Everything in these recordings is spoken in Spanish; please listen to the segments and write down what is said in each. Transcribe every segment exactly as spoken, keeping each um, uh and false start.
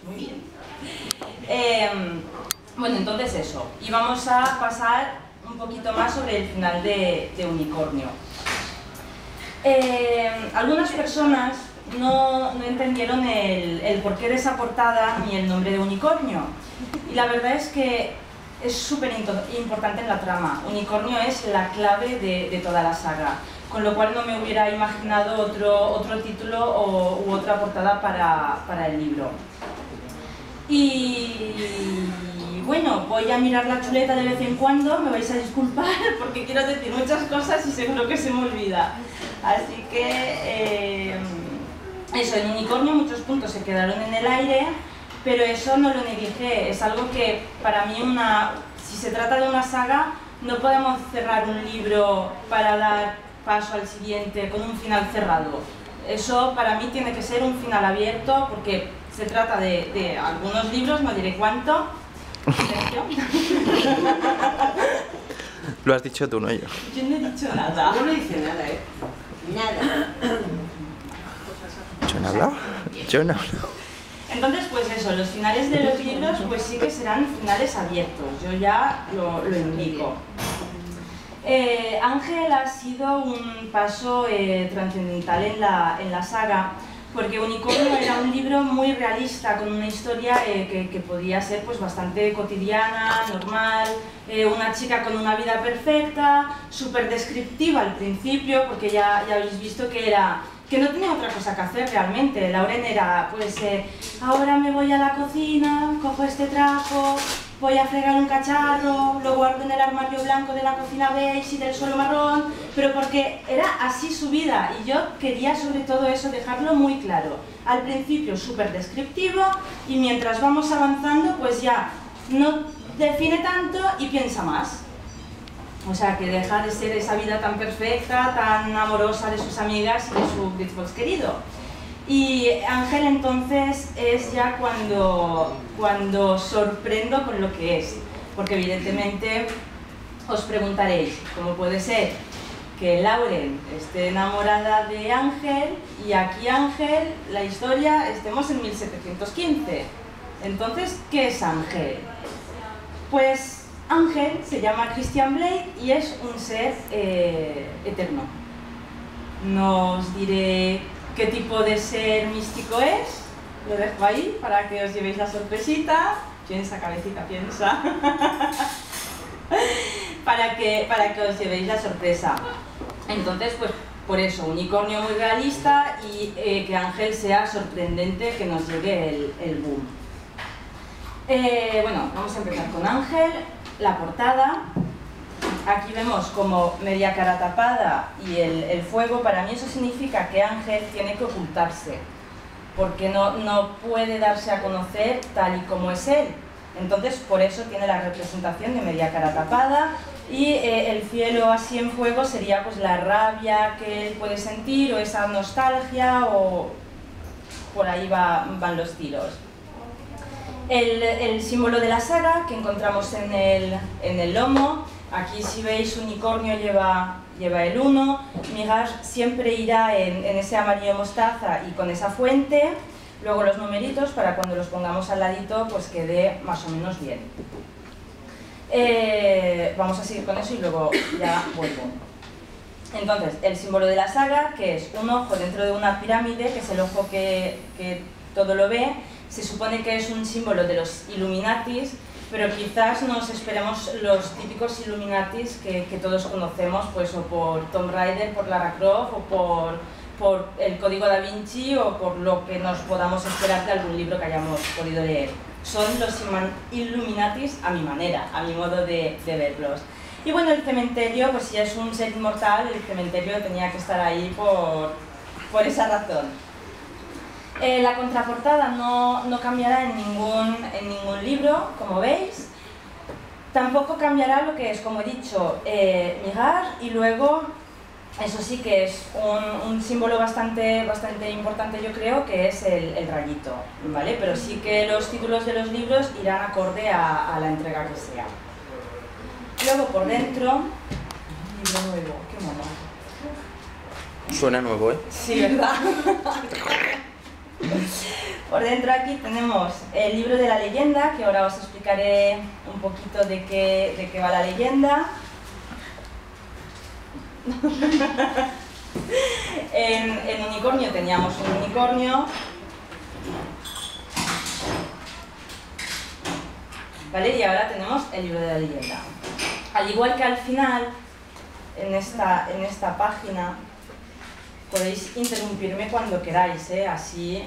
Muy bien. Eh, bueno, entonces eso. Y vamos a pasar un poquito más sobre el final de, de Unicornio. Eh, algunas personas no, no entendieron el, el porqué de esa portada ni el nombre de Unicornio. Y la verdad es que es súper importante en la trama. Unicornio es la clave de, de toda la saga, con lo cual no me hubiera imaginado otro, otro título o, u otra portada para, para el libro. Y bueno, voy a mirar la chuleta de vez en cuando, me vais a disculpar porque quiero decir muchas cosas y seguro que se me olvida. Así que eh, eso, en Unicornio muchos puntos se quedaron en el aire, pero eso no lo negligé. Es algo que para mí, una, si se trata de una saga, no podemos cerrar un libro para dar paso al siguiente con un final cerrado. Eso para mí tiene que ser un final abierto, porque se trata de, de algunos libros, no diré cuánto. Lo has dicho tú, no yo. Yo no he dicho nada. Yo no hice nada, ¿eh? Nada. ¿Yo no he hablado? Yo no he hablado. Entonces, pues eso, los finales de los libros pues sí que serán finales abiertos, yo ya lo, lo indico. Eh, Ángel ha sido un paso eh, trascendental en la, en la saga, porque Unicornio era un libro muy realista, con una historia eh, que, que podía ser pues bastante cotidiana, normal, eh, una chica con una vida perfecta, súper descriptiva al principio, porque ya, ya habéis visto que era... que no tenía otra cosa que hacer realmente. Lauren era, pues, eh, ahora me voy a la cocina, cojo este trapo, voy a fregar un cacharro, lo guardo en el armario blanco de la cocina beige y del suelo marrón, pero porque era así su vida, y yo quería sobre todo eso dejarlo muy claro. Al principio súper descriptivo, y mientras vamos avanzando, pues ya no define tanto y piensa más. O sea, que deja de ser esa vida tan perfecta, tan amorosa de sus amigas y de su Beachbox querido. Y Ángel entonces es ya cuando, cuando sorprendo con lo que es. Porque evidentemente os preguntaréis, ¿cómo puede ser que Lauren esté enamorada de Ángel y aquí Ángel, la historia, estemos en mil setecientos quince? Entonces, ¿qué es Ángel? Pues Ángel se llama Christian Blake y es un ser eh, eterno. No os diré qué tipo de ser místico es, lo dejo ahí para que os llevéis la sorpresita. Piensa, cabecita, piensa. para, que, para que os llevéis la sorpresa. Entonces, pues por eso, unicornio muy realista y eh, que Ángel sea sorprendente, que nos llegue el, el boom. Eh, bueno, vamos a empezar con Ángel. La portada, aquí vemos como media cara tapada y el, el fuego. Para mí eso significa que Ángel tiene que ocultarse, porque no, no puede darse a conocer tal y como es él. Entonces por eso tiene la representación de media cara tapada, y eh, el cielo así en fuego sería pues la rabia que él puede sentir, o esa nostalgia, o por ahí va, van los tiros. El, el símbolo de la saga que encontramos en el, en el lomo, aquí si veis unicornio lleva, lleva el uno, Mirage siempre irá en, en ese amarillo mostaza y con esa fuente, luego los numeritos para cuando los pongamos al ladito pues quede más o menos bien. Eh, vamos a seguir con eso y luego ya vuelvo. Entonces, el símbolo de la saga, que es un ojo dentro de una pirámide, que es el ojo que, que todo lo ve. Se supone que es un símbolo de los Illuminatis, pero quizás nos esperemos los típicos Illuminatis que, que todos conocemos, pues o por Tomb Raider, por Lara Croft, o por, por el Código Da Vinci, o por lo que nos podamos esperar de algún libro que hayamos podido leer. Son los Illuminatis a mi manera, a mi modo de, de verlos. Y bueno, el cementerio, pues si es un ser inmortal, el cementerio tenía que estar ahí por, por esa razón. Eh, la contraportada no, no cambiará en ningún, en ningún libro, como veis. Tampoco cambiará lo que es, como he dicho, eh, Mirage, y luego, eso sí que es un, un símbolo bastante, bastante importante, yo creo, que es el, el rayito, ¿vale? Pero sí que los títulos de los libros irán acorde a, a la entrega que sea. Luego por dentro, libro nuevo, qué mono. Suena nuevo, ¿eh? Sí, ¿verdad? Por dentro aquí tenemos el libro de la leyenda, que ahora os explicaré un poquito de qué, de qué va la leyenda. en, en unicornio teníamos un unicornio. ¿Vale? Y ahora tenemos el libro de la leyenda. Al igual que al final, en esta, en esta página, podéis interrumpirme cuando queráis, ¿eh? Así...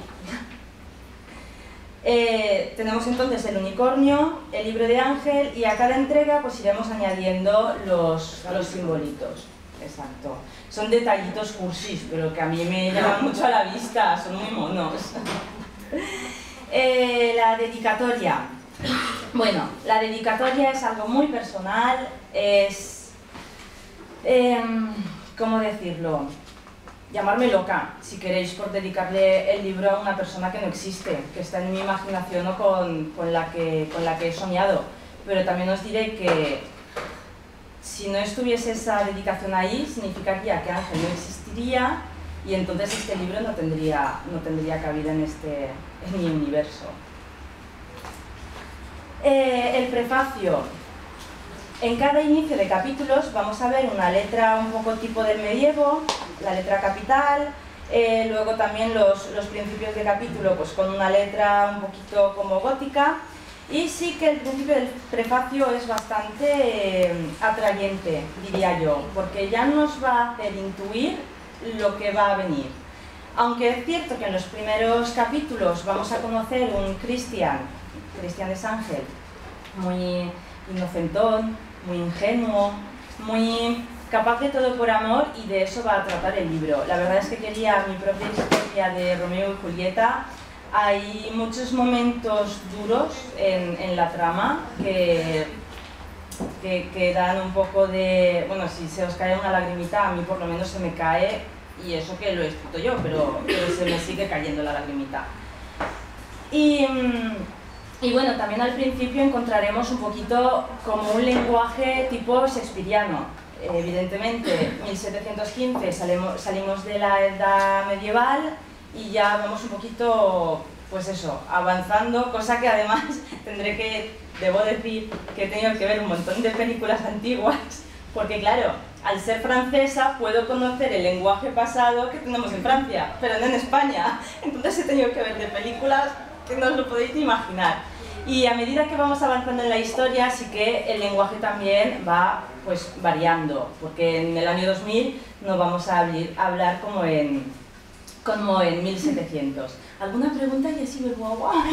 Eh, tenemos entonces el unicornio, el libro de Ángel, y a cada entrega pues iremos añadiendo los, los simbolitos. Exacto. Son detallitos cursis, pero que a mí me llaman mucho a la vista, son muy monos. eh, la dedicatoria. Bueno, la dedicatoria es algo muy personal, es... Eh, ¿cómo decirlo? Llamarme loca, si queréis, por dedicarle el libro a una persona que no existe, que está en mi imaginación o con, con, la que, con la que he soñado. Pero también os diré que si no estuviese esa dedicación ahí, significaría que Ángel no existiría y entonces este libro no tendría, no tendría cabida en, este, en mi universo. Eh, el prefacio. En cada inicio de capítulos vamos a ver una letra un poco tipo del medievo, la letra capital, eh, luego también los, los principios de capítulo pues con una letra un poquito como gótica, y sí que el principio del prefacio es bastante eh, atrayente, diría yo, porque ya nos va a hacer intuir lo que va a venir. Aunque es cierto que en los primeros capítulos vamos a conocer un Cristian, Cristian es Ángel, muy inocentón, muy ingenuo, muy capaz de todo por amor, y de eso va a tratar el libro. La verdad es que quería mi propia historia de Romeo y Julieta. Hay muchos momentos duros en, en la trama que, que, que dan un poco de... Bueno, si se os cae una lagrimita, a mí por lo menos se me cae, y eso que lo he escrito yo, pero, pero se me sigue cayendo la lagrimita. Y... Y bueno, también al principio encontraremos un poquito como un lenguaje tipo shakespeariano. Evidentemente, mil setecientos quince salimos, salimos de la edad medieval y ya vamos un poquito, pues eso, avanzando, cosa que además tendré que, debo decir, que he tenido que ver un montón de películas antiguas, porque claro, al ser francesa puedo conocer el lenguaje pasado que tenemos en Francia, pero no en España. Entonces he tenido que ver de películas que no os lo podéis ni imaginar. Y a medida que vamos avanzando en la historia, sí que el lenguaje también va pues variando, porque en el año dos mil no vamos a hablar como en, como en mil setecientos. ¿Alguna pregunta, Jessy Berguagua?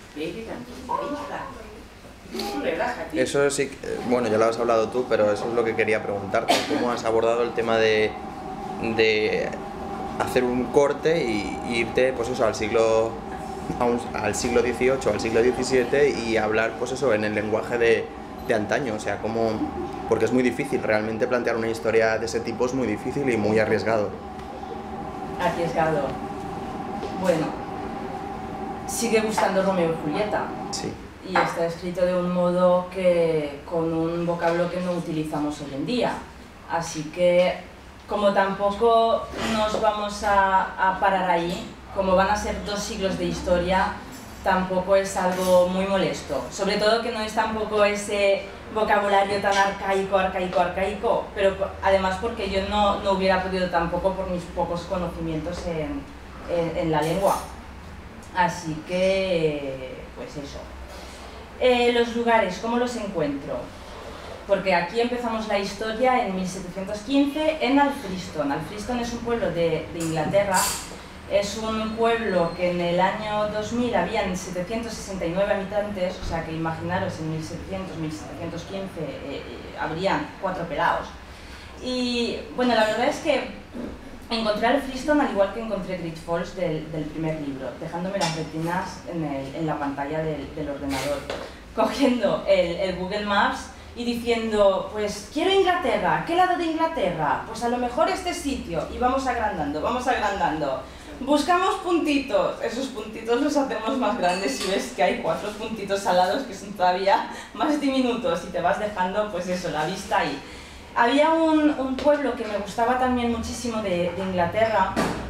Eso sí, bueno, ya lo has hablado tú, pero eso es lo que quería preguntarte. ¿Cómo has abordado el tema de, de hacer un corte y, y irte pues eso, al siglo... A un, al siglo dieciocho, al siglo diecisiete, y hablar pues eso en el lenguaje de, de antaño? O sea, como, porque es muy difícil, realmente plantear una historia de ese tipo es muy difícil y muy arriesgado. Arriesgado. Bueno, sigue gustando Romeo y Julieta. Sí. Y está escrito de un modo que, con un vocablo que no utilizamos hoy en día. Así que, como tampoco nos vamos a, a parar ahí, como van a ser dos siglos de historia, tampoco es algo muy molesto. Sobre todo que no es tampoco ese vocabulario tan arcaico, arcaico, arcaico, pero además porque yo no, no hubiera podido tampoco por mis pocos conocimientos en, en, en la lengua. Así que, pues eso. Eh, los lugares, ¿cómo los encuentro? Porque aquí empezamos la historia en mil setecientos quince en Alfriston. Alfriston es un pueblo de, de Inglaterra. Es un pueblo que en el año dos mil habían setecientos sesenta y nueve habitantes, o sea que imaginaros en mil setecientos, mil setecientos quince eh, eh, habrían cuatro pelados. Y bueno, la verdad es que encontré Alfriston al igual que encontré Great Falls del, del primer libro, dejándome las retinas en, el, en la pantalla del, del ordenador, cogiendo el, el Google Maps y diciendo, pues quiero Inglaterra, ¿qué lado de Inglaterra? Pues a lo mejor este sitio, y vamos agrandando, vamos agrandando. Buscamos puntitos, esos puntitos los hacemos más grandes y ves que hay cuatro puntitos al lado que son todavía más diminutos y te vas dejando, pues eso, la vista ahí. Había un, un pueblo que me gustaba también muchísimo de, de Inglaterra,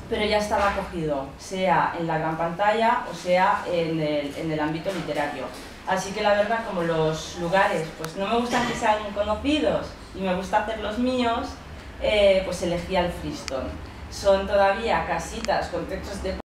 pero ya estaba cogido, sea en la gran pantalla o sea en el, en el ámbito literario. Así que la verdad, como los lugares pues no me gustan que sean conocidos y me gusta hacer los míos, eh, pues elegí el Freestone. Son todavía casitas con techos de